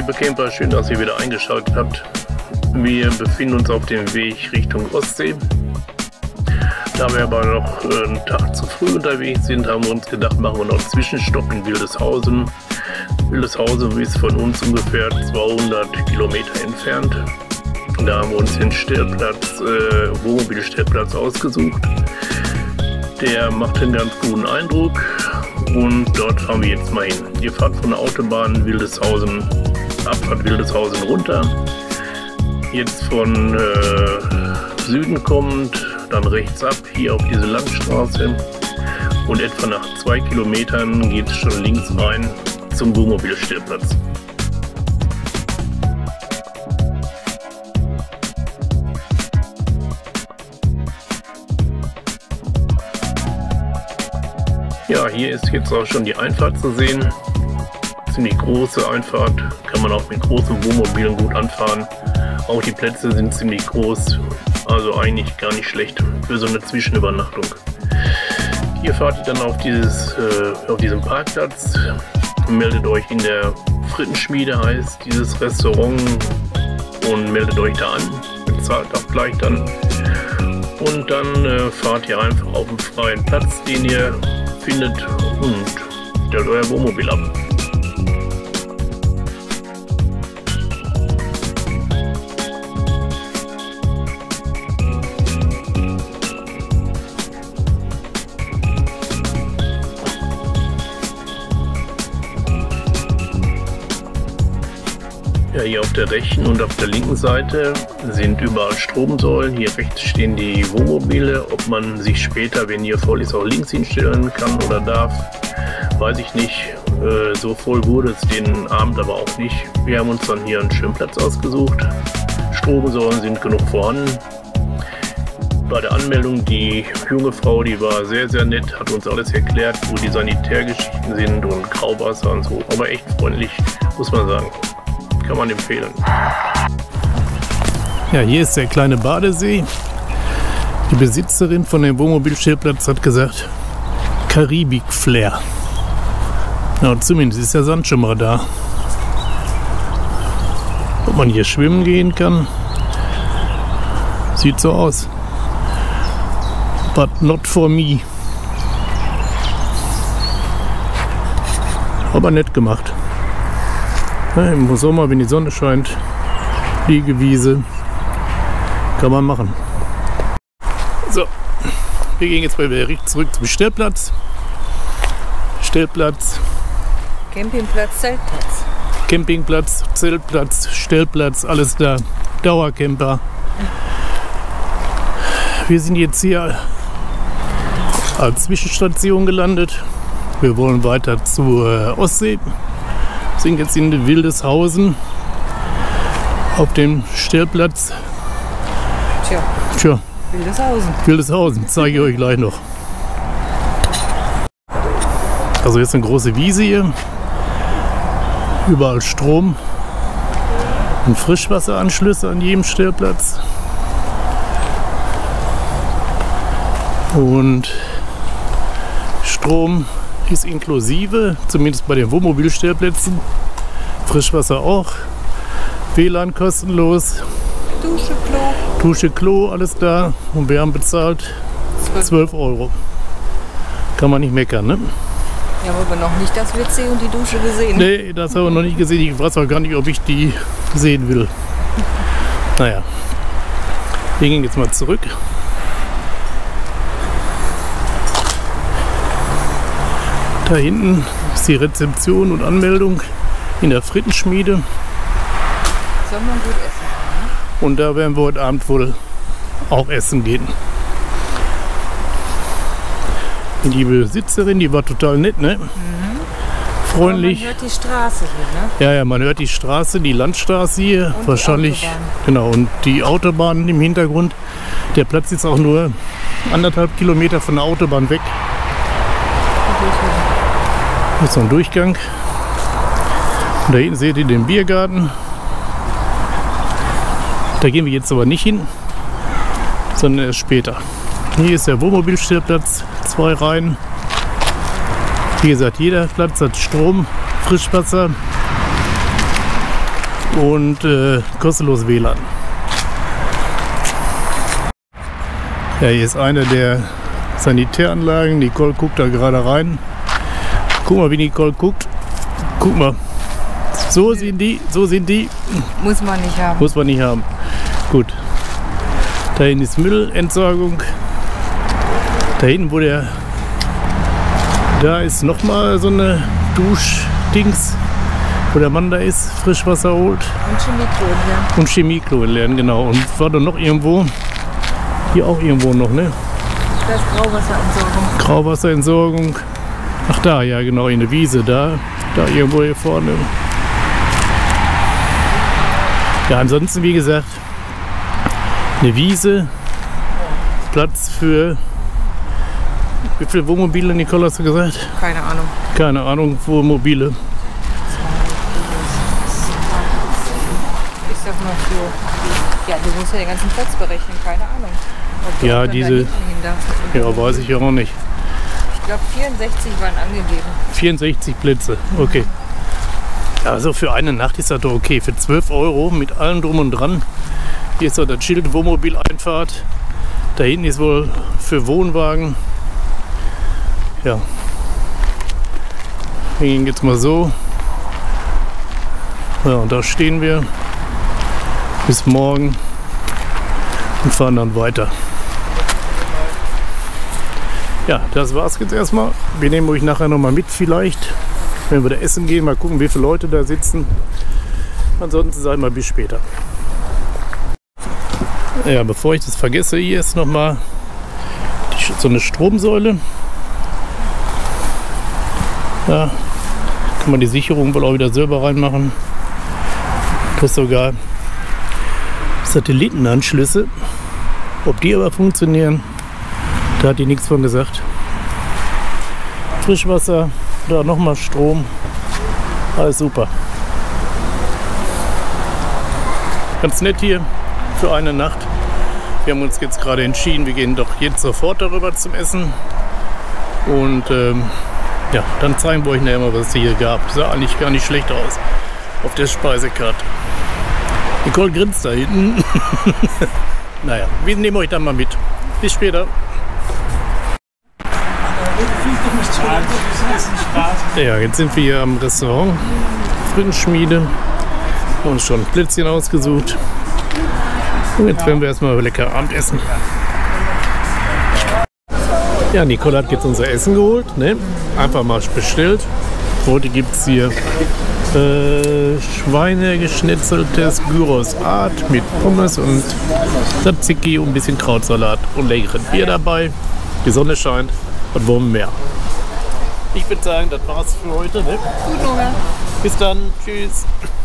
liebe Camper, schön, dass ihr wieder eingeschaltet habt. Wir befinden uns auf dem Weg Richtung Ostsee. Da wir aber noch einen Tag zu früh unterwegs sind, haben wir uns gedacht, machen wir noch einen Zwischenstopp in Wildeshausen. Wildeshausen ist von uns ungefähr 200 Kilometer entfernt. Da haben wir uns den Stellplatz, Wohnmobilstellplatz ausgesucht. Der macht einen ganz guten Eindruck und dort fahren wir jetzt mal hin. Ihr fahrt von der Autobahn Wildeshausen, Abfahrt Wildeshausen runter. Jetzt von Süden kommt, dann rechts ab, hier auf diese Landstraße. Und etwa nach 2 Kilometern geht es schon links rein zum Wohnmobilstellplatz. Ja, hier ist jetzt auch schon die Einfahrt zu sehen. Ziemlich große Einfahrt, kann man auch mit großen Wohnmobilen gut anfahren. Auch die Plätze sind ziemlich groß, also eigentlich gar nicht schlecht für so eine Zwischenübernachtung. Hier fahrt ihr dann auf diesem Parkplatz, meldet euch in der Frittenschmiede, heißt dieses Restaurant, und meldet euch da an, bezahlt auch gleich dann. Und dann fahrt ihr einfach auf einen freien Platz, den ihr findet, und stellt euer Wohnmobil ab. Ja, hier auf der rechten und auf der linken Seite sind überall Stromsäulen. Hier rechts stehen die Wohnmobile. Ob man sich später, wenn hier voll ist, auch links hinstellen kann oder darf, weiß ich nicht. So voll wurde es den Abend aber auch nicht. Wir haben uns dann hier einen schönen Platz ausgesucht. Stromsäulen sind genug vorhanden. Bei der Anmeldung, die junge Frau, die war sehr, sehr nett, hat uns alles erklärt, wo die Sanitärgeschichten sind und Grauwasser und so. Aber echt freundlich, muss man sagen. Kann man empfehlen. Ja, hier ist der kleine Badesee. Die Besitzerin von dem Wohnmobilstellplatz hat gesagt, Karibik-Flair. Ja, zumindest ist der Sand schon mal da. Ob man hier schwimmen gehen kann, sieht so aus. But not for me. Aber nett gemacht. Ja, im Sommer, wenn die Sonne scheint, Liegewiese, kann man machen. So, wir gehen jetzt mal wieder zurück zum Stellplatz. Stellplatz. Campingplatz, Zeltplatz. Campingplatz, Zeltplatz, Stellplatz, alles da. Dauercamper. Wir sind jetzt hier als Zwischenstation gelandet. Wir wollen weiter zur Ostsee. Sind jetzt in Wildeshausen auf dem Stellplatz. Tja. Wildeshausen, zeige ich euch gleich noch. Also jetzt eine große Wiese hier. Überall Strom und Frischwasseranschlüsse an jedem Stellplatz. Und Strom ist inklusive, zumindest bei den Wohnmobilstellplätzen. Frischwasser auch. WLAN kostenlos. Dusche, Klo, alles da. Und wir haben bezahlt 12 €. Kann man nicht meckern, ne? Ja, aber noch nicht das WC und die Dusche gesehen. Nee, das haben wir noch nicht gesehen. Ich weiß auch gar nicht, ob ich die sehen will. Naja. Wir gehen jetzt mal zurück. Da hinten ist die Rezeption und Anmeldung in der Frittenschmiede. Soll man gut essen, ne? Und da werden wir heute Abend wohl auch essen gehen. Die Besitzerin, die war total nett, ne? Mhm. Freundlich. Aber man hört die Straße hier, ne? Ja, man hört die Straße, die Landstraße hier. Und wahrscheinlich. Genau, und die Autobahn im Hintergrund. Der Platz ist auch nur 1,5 Kilometer von der Autobahn weg. Hier ist so ein Durchgang. Und da hinten seht ihr den Biergarten. Da gehen wir jetzt aber nicht hin, sondern erst später. Hier ist der Wohnmobilstellplatz, 2 Reihen. Wie gesagt, jeder Platz hat Strom, Frischwasser. und kostenlos WLAN. Ja, hier ist eine der Sanitäranlagen. Nicole guckt da gerade rein. Guck mal, wie Nicole guckt. Guck mal. So sind die, so sind die. Muss man nicht haben. Muss man nicht haben. Gut. Da hinten ist Müllentsorgung. Da hinten, da ist nochmal so eine Duschdings, wo der Mann da ist, Frischwasser holt. Und Chemieklo lernen. Und Chemieklo lernen, genau. Und war da noch irgendwo, hier auch irgendwo noch, ne? Das ist Grauwasserentsorgung. Grauwasserentsorgung. Ach da, ja genau, in der Wiese, da irgendwo hier vorne. Ja, ansonsten wie gesagt, eine Wiese, Platz für, wie viele Wohnmobile, Nicole, hast du gesagt? Keine Ahnung. Keine Ahnung, Wohnmobile. Ich sag mal so, ja, du musst ja den ganzen Platz berechnen, keine Ahnung. Ja, diese, ja, weiß ich ja auch nicht. Ich glaube 64 waren angegeben. 64 Plätze, okay. Also für eine Nacht ist das doch okay. Für 12 € mit allem drum und dran. Hier ist doch das Schild Wohnmobileinfahrt. Da hinten ist wohl für Wohnwagen. Ja. Wir gehen jetzt mal so. Ja, und da stehen wir bis morgen und fahren dann weiter. Ja, das war's jetzt erstmal. Wir nehmen euch nachher noch mal mit vielleicht, wenn wir da essen gehen. Mal gucken, wie viele Leute da sitzen. Ansonsten sage ich mal bis später. Ja, bevor ich das vergesse, hier ist noch mal so eine Stromsäule. Da kann man die Sicherung wohl auch wieder selber reinmachen. Das sogar Satellitenanschlüsse. Ob die aber funktionieren, da hat die nichts von gesagt. Frischwasser, da nochmal Strom. Alles super. Ganz nett hier für eine Nacht. Wir haben uns jetzt gerade entschieden, wir gehen doch jetzt sofort darüber zum Essen. Und ja, dann zeigen wir euch nachher mal, was es hier gab. Sah eigentlich gar nicht schlecht aus auf der Speisekarte. Nicole grinst da hinten. Naja, wir nehmen euch dann mal mit. Bis später. Ja, jetzt sind wir hier am Restaurant Frickenschmiede. Haben uns schon ein Plätzchen ausgesucht. Und jetzt werden wir erstmal lecker Abendessen. Ja, Nicole hat jetzt unser Essen geholt. Ne? Einfach mal bestellt. Heute gibt es hier Schweinegeschnetzeltes Gyros Art mit Pommes und Tzatziki und ein bisschen Krautsalat und leckeren Bier dabei. Die Sonne scheint und wollen mehr. Ich würde sagen, das war's für heute. Ne? Gut, Hunger. Bis dann. Tschüss.